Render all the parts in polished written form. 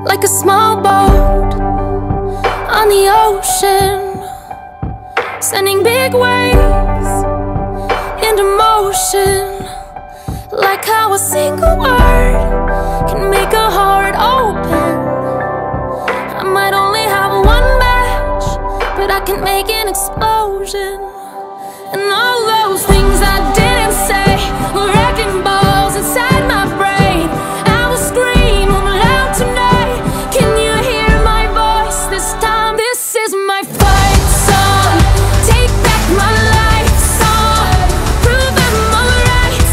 like a small boat on the ocean, sending big waves into motion. Like how a single word can make a heart open. I might only have one match, but I can make an explosion. And all those things I didn't say were wrecking balls inside my brain. I will scream loud tonight. Can you hear my voice this time? This is my fight song. Take back my life song. Prove I'm alright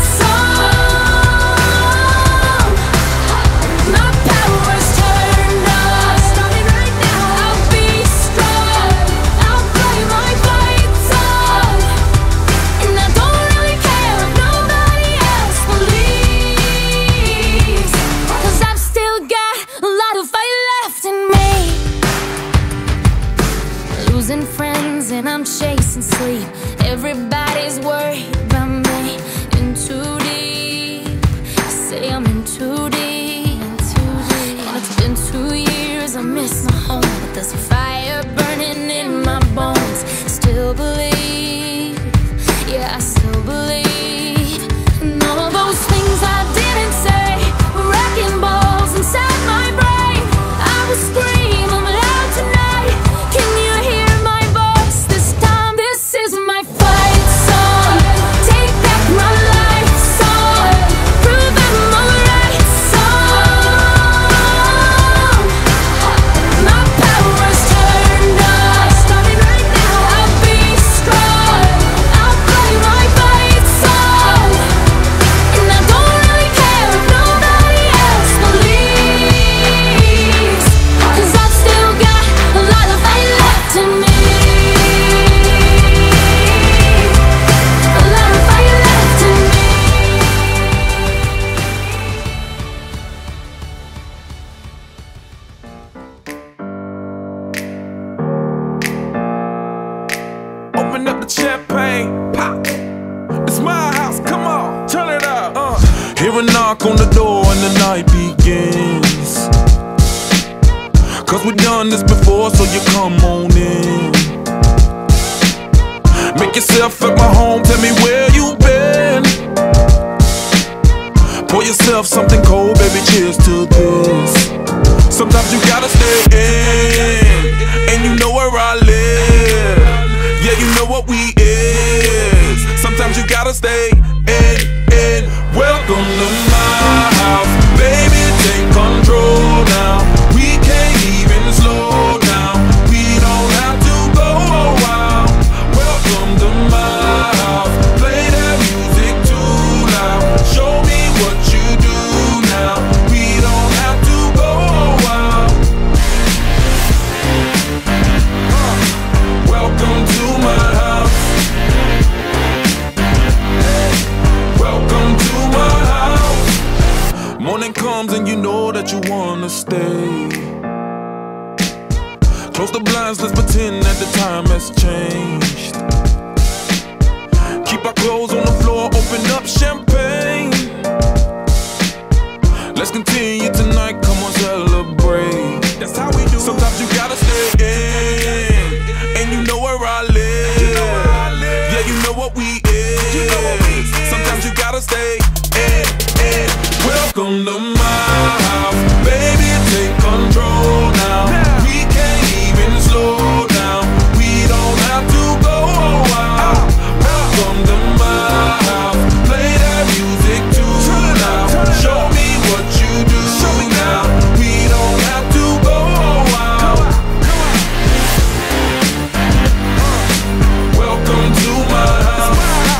song. My power's turned on. Starting right now. I'll be strong. I'll play my fight song. And I don't really care if nobody else believes, 'cause I've still got a lot of fight left in me. Losing friends and I'm chasing sleep. Everybody's worried about me. In too deep. Say I'm in too deep. And it's been 2 years, I miss my home, but there's a fire burning in my bones. Still believe, yeah, I still believe. And all those things I didn't say were wrecking balls inside my brain. I will scream loud tonight. Can you hear my voice this time? This is my fight song. Take back my life song. Prove I'm alright song. My power's turned on. Starting right now. I'll be strong. I'll play my fight song. And I don't really care if nobody else believes, 'cause I've still got a lot of fight left in me. A lot of fight left in me. Open up the champagne, pop. It's my house, come on, turn it up. Hear a knock on the door and the night begins. 'Cause we've done this before, so you come on in. Make yourself at my home, tell me where you been. Pour yourself something cold, baby, cheers to this. Sometimes you gotta stay in, and you know where I live. Yeah, you know what we is. Sometimes you gotta stay in. Welcome to my house, baby, take control now. We can't even slow down. We don't have to go a while. Welcome to my house, play that music too loud. Show me what you do now. We don't have to go a while. Welcome to my house. Welcome to my house. Morning comes and you know that you wanna stay. Close the blinds, let's pretend that the time has changed. Keep our clothes on the floor, open up champagne. Let's continue tonight, come on, celebrate. That's how we do. Sometimes you gotta stay in, and you know where I live. Yeah, you know what we is. Sometimes you gotta stay in. Welcome to my house, baby, take control now. We can't even slow down. We don't have to go a while. Welcome to my house, play that music too loud. Show me what you do now. We don't have to go a while. Welcome to my house.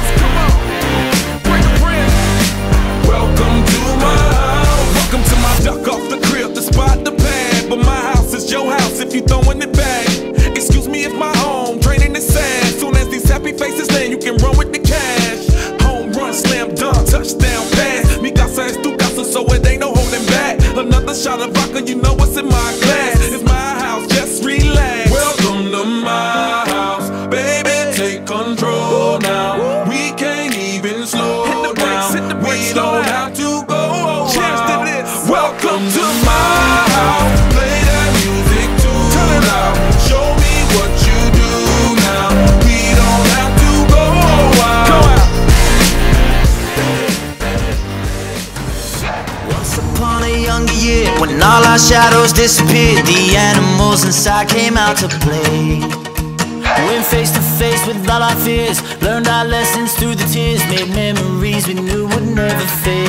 Welcome to my house. Welcome to my duck off the crib, the spot, the pad. But my house is your house if you throwing it back. Excuse me if my home draining the sad. Soon as these happy faces land, you can run with the cash. Home run, slam dunk, touchdown pass. Mi casa es tu casa, so it ain't no holding back. Another shot of vodka, you know what's in my glass. It's my house, just relax. Welcome to my house, baby, take control now. We can't even slow down. We don't have to go. Cheers to this. Welcome to my house. year, when all our shadows disappeared, the animals inside came out to play. Went face to face with all our fears, learned our lessons through the tears, made memories we knew would never fade.